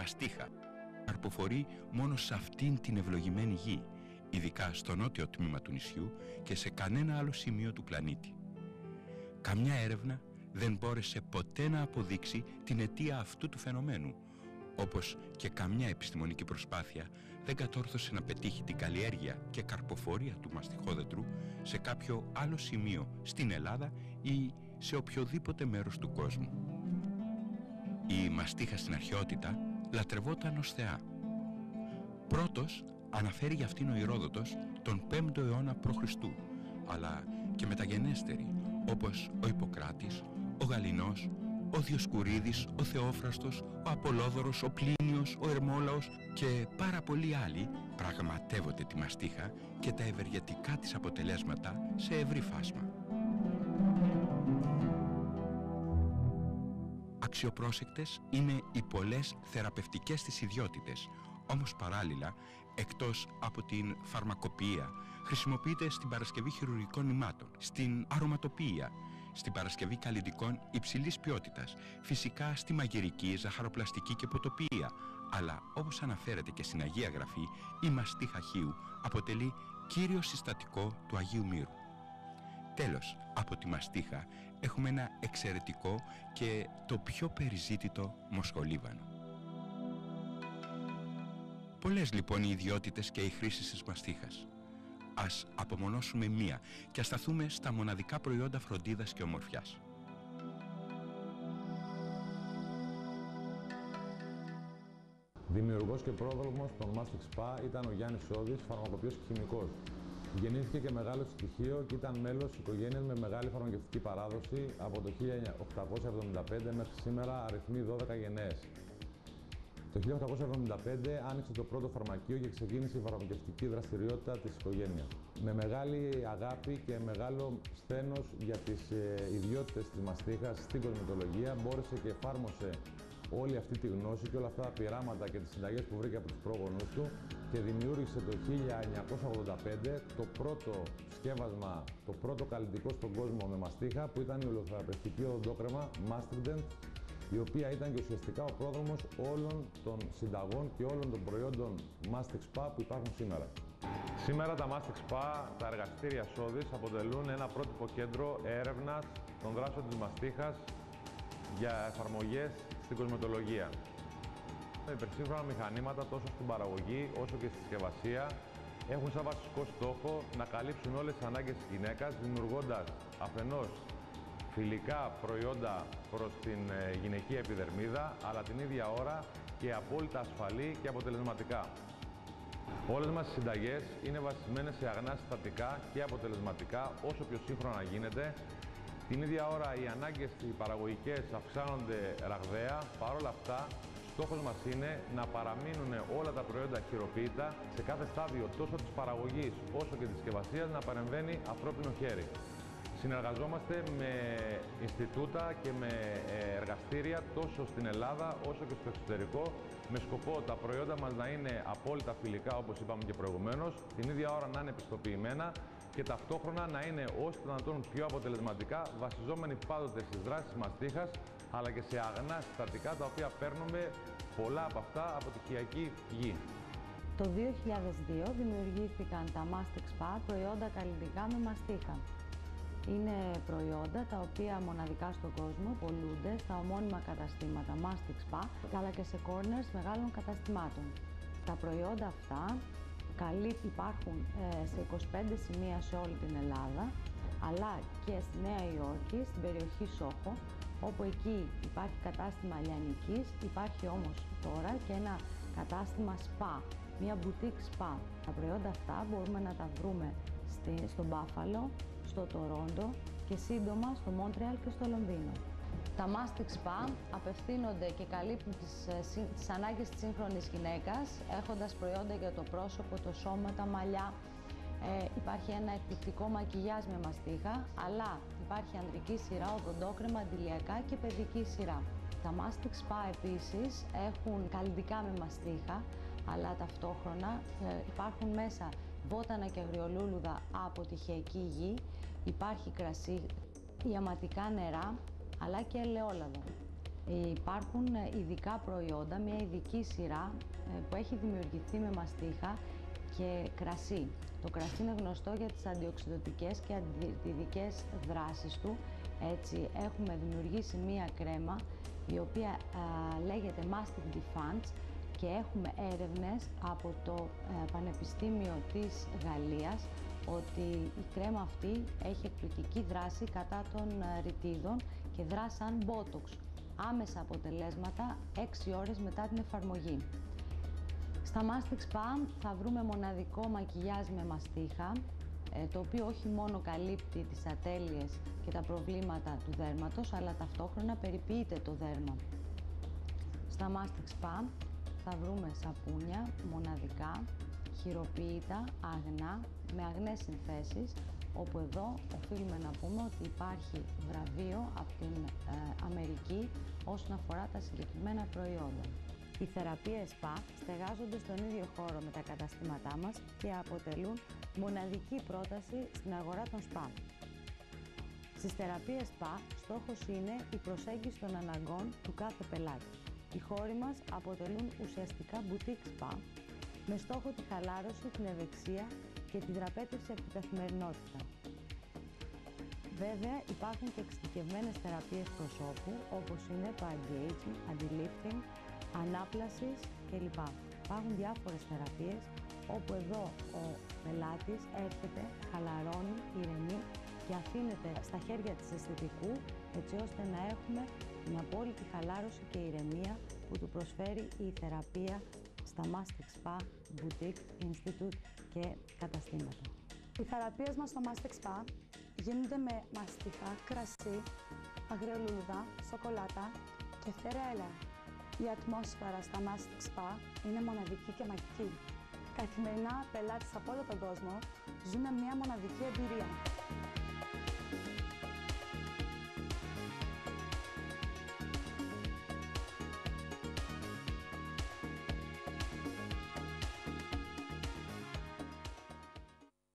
μαστίχα. Καρποφορεί μόνο σε αυτήν την ευλογημένη γη, ειδικά στο νότιο τμήμα του νησιού και σε κανένα άλλο σημείο του πλανήτη. Καμιά έρευνα δεν μπόρεσε ποτέ να αποδείξει την αιτία αυτού του φαινομένου, όπως και καμιά επιστημονική προσπάθεια δεν κατόρθωσε να πετύχει την καλλιέργεια και καρποφορία του μαστιχόδεντρου σε κάποιο άλλο σημείο στην Ελλάδα ή σε οποιοδήποτε μέρος του κόσμου. Η μαστίχα στην αρχαιότητα λατρευόταν ως θεά. Πρώτος αναφέρει για αυτήν ο Ηρόδοτος τον 5ο αιώνα π.Χ., αλλά και μεταγενέστεροι όπως ο Ιπποκράτης, ο Γαληνός, ο Διοσκουρίδης, ο Θεόφραστος, ο Απολόδωρος, ο Πλίνιος, ο Ερμόλαος και πάρα πολλοί άλλοι πραγματεύονται τη μαστίχα και τα ευεργετικά της αποτελέσματα σε ευρύ φάσμα. Αξιοπρόσεκτες είναι οι πολλές θεραπευτικές της ιδιότητες, όμως παράλληλα, εκτός από την φαρμακοποιία, χρησιμοποιείται στην παρασκευή χειρουργικών υμάτων, στην αρωματοποιία, στην παρασκευή καλλυντικών υψηλής ποιότητας, φυσικά στη μαγειρική, ζαχαροπλαστική και ποτοποιία, αλλά όπως αναφέρεται και στην Αγία Γραφή, η μαστίχα χείου αποτελεί κύριο συστατικό του Αγίου Μύρου. Τέλος, από τη μαστίχα έχουμε ένα εξαιρετικό και το πιο περιζήτητο μοσχολίβανο. Πολλές λοιπόν οι ιδιότητες και οι χρήσεις της μαστίχας. Ας απομονώσουμε μία και ας σταθούμε στα μοναδικά προϊόντα φροντίδας και ομορφιάς. Δημιουργός και πρόδρομος των Mastix Spa ήταν ο Γιάννης Σώδης, φαρμακοποιός και χημικός. Γεννήθηκε και μεγάλωσε στη Χίο και ήταν μέλος οικογένειας με μεγάλη φαρμακευτική παράδοση από το 1875 μέχρι σήμερα αριθμεί 12 γενναίες. Το 1875 άνοιξε το πρώτο φαρμακείο και ξεκίνησε η φαρμακευτική δραστηριότητα της οικογένειας. Με μεγάλη αγάπη και μεγάλο σθένος για τις ιδιότητες της μαστίχας στην κοσμητολογία μπόρεσε και εφάρμοσε όλη αυτή τη γνώση και όλα αυτά τα πειράματα και τις συνταγές που βρήκε από τους πρόγονους του και δημιούργησε το 1985 το πρώτο σκεύασμα, το πρώτο καλλυντικό στον κόσμο με μαστίχα που ήταν η ολοθεραπευτική οδοντόκρεμα Mastrident, η οποία ήταν και ουσιαστικά ο πρόδρομος όλων των συνταγών και όλων των προϊόντων Mastix Spa που υπάρχουν σήμερα. Σήμερα τα Mastix Spa, τα εργαστήρια Σώδης, αποτελούν ένα πρότυπο κέντρο έρευνας των δράσεων της μαστίχας για εφαρμογές στην κοσμετολογία. Με υπερσύγχρονα μηχανήματα τόσο στην παραγωγή όσο και στη συσκευασία έχουν σαν βασικό στόχο να καλύψουν όλες τις ανάγκες της γυναίκας, δημιουργώντας αφενός φιλικά προϊόντα προς την γυναικεία επιδερμίδα, αλλά την ίδια ώρα και απόλυτα ασφαλή και αποτελεσματικά. Όλες μας οι συνταγές είναι βασισμένες σε αγνά συστατικά και αποτελεσματικά όσο πιο σύγχρονα γίνεται. Την ίδια ώρα οι ανάγκες οι παραγωγικές αυξάνονται ραγδαία, παρόλα αυτά στόχος μας είναι να παραμείνουν όλα τα προϊόντα χειροποίητα σε κάθε στάδιο τόσο της παραγωγής όσο και της συσκευασίας να παρεμβαίνει ανθρώπινο χέρι. Συνεργαζόμαστε με Ινστιτούτα και με εργαστήρια τόσο στην Ελλάδα όσο και στο εξωτερικό με σκοπό τα προϊόντα μας να είναι απόλυτα φιλικά όπως είπαμε και προηγουμένως, την ίδια ώρα να είναι επιστοποιημένα και ταυτόχρονα να είναι όσο το δυνατόν πιο αποτελεσματικά βασιζόμενοι πάντοτε στις δράσεις της μαστίχας αλλά και σε αγνά συστατικά τα οποία παίρνουμε πολλά από αυτά από τη χιακή γη. Το 2002 δημιουργήθηκαν τα Mastix Spa προϊόντα καλλυντικά με μαστίχα. Είναι προϊόντα τα οποία μοναδικά στον κόσμο πωλούνται στα ομώνυμα καταστήματα Mastix Spa αλλά και σε corners μεγάλων καταστημάτων. Τα προϊόντα αυτά υπάρχουν σε 25 σημεία σε όλη την Ελλάδα αλλά και στη Νέα Υόρκη, στην περιοχή Σόχο, όπου εκεί υπάρχει κατάστημα λιανικής, υπάρχει όμως τώρα και ένα κατάστημα spa, μια boutique spa. Τα προϊόντα αυτά μπορούμε να τα βρούμε στο Μπάφαλο, στο Τορόντο και σύντομα στο Μόντρεαλ και στο Λονδίνο. Τα Mastix Spa απευθύνονται και καλύπτουν τις ανάγκες της σύγχρονης γυναίκας, έχοντας προϊόντα για το πρόσωπο, το σώμα, τα μαλλιά. Υπάρχει ένα εκπληκτικό μακιγιάζ με μαστίχα, αλλά υπάρχει ανδρική σειρά, οδοντόκρεμα, αντιλιακά και παιδική σειρά. Τα Mastix Spa επίσης έχουν καλλυντικά με μαστίχα, αλλά ταυτόχρονα υπάρχουν μέσα βότανα και αγριολούλουδα από τη χιακή γη, υπάρχει κρασί, ιαματικά νερά, αλλά και ελαιόλαδο. Υπάρχουν ειδικά προϊόντα, μια ειδική σειρά που έχει δημιουργηθεί με μαστίχα και κρασί. Το κρασί είναι γνωστό για τις αντιοξυδοτικές και αντιδυτικές δράσεις του. Έτσι έχουμε δημιουργήσει μία κρέμα η οποία λέγεται Mastic Defense και έχουμε έρευνες από το Πανεπιστήμιο της Γαλλίας ότι η κρέμα αυτή έχει εκπληκτική δράση κατά των ρητίδων και δράσει σαν Botox. Άμεσα αποτελέσματα 6 ώρες μετά την εφαρμογή. Στα Mastic Spa θα βρούμε μοναδικό μακιγιάζ με μαστίχα, το οποίο όχι μόνο καλύπτει τις ατέλειες και τα προβλήματα του δέρματος, αλλά ταυτόχρονα περιποιείται το δέρμα. Στα Mastic Spa θα βρούμε σαπούνια μοναδικά, χειροποίητα, αγνά, με αγνές συνθέσεις, όπου εδώ οφείλουμε να πούμε ότι υπάρχει βραβείο από την Αμερική όσον αφορά τα συγκεκριμένα προϊόντα. Οι θεραπείες SPA στεγάζονται στον ίδιο χώρο με τα καταστήματά μας και αποτελούν μοναδική πρόταση στην αγορά των SPA. Στις θεραπείες SPA, στόχος είναι η προσέγγιση των αναγκών του κάθε πελάτη. Οι χώροι μας αποτελούν ουσιαστικά boutique SPA, με στόχο τη χαλάρωση, την ευεξία και την δραπέτευση από την καθημερινότητα. Βέβαια, υπάρχουν και εξειδικευμένες θεραπείες προσώπου, όπως είναι το anti-aging, anti-lifting, ανάπλασης κλπ. Υπάρχουν διάφορες θεραπείες, όπου εδώ ο πελάτης έρχεται, χαλαρώνει, ηρεμεί και αφήνεται στα χέρια της αισθητικού, έτσι ώστε να έχουμε μια απόλυτη χαλάρωση και ηρεμία που του προσφέρει η θεραπεία στα Mastic Spa, Boutique, Institute και καταστήματα. Οι θεραπείες μας στο Mastic Spa γίνονται με μαστίχα, κρασί, αγριολούδα, σοκολάτα και φτερά ελαία. Η ατμόσφαιρα στα Mastic Spa είναι μοναδική και μαγική. Καθημερινά πελάτες από όλο τον κόσμο ζουν μια μοναδική εμπειρία.